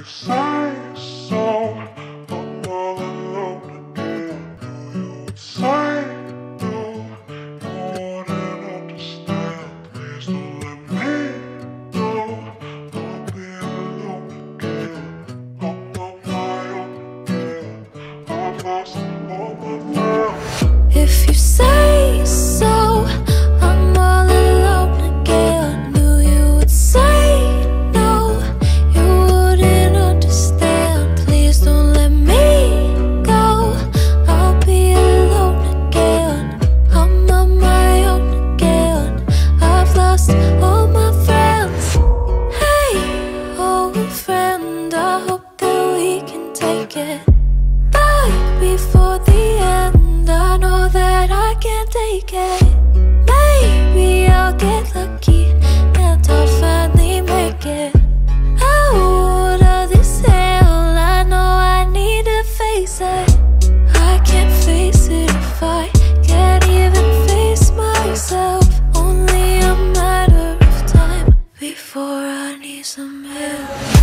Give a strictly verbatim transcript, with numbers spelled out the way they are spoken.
say so, I'm all alone again. Do you would say no, you wouldn't understand. Please don't let me go, I'll be alone again. I'm on my own again, I've lost all my love. If you say so, I'm all alone again. Knew you would say no, you wouldn't understand. Please don't let me go, I'll be alone again. I'm on my own again, I've lost all my friends. Hey, old friend, I hope that we can take it back before the end. I know that I can't take it. Maybe I'll get lucky and I'll finally make it out of this hell. I know I need to face it. I can't face it if I can't even face myself. Only a matter of time before I need some help.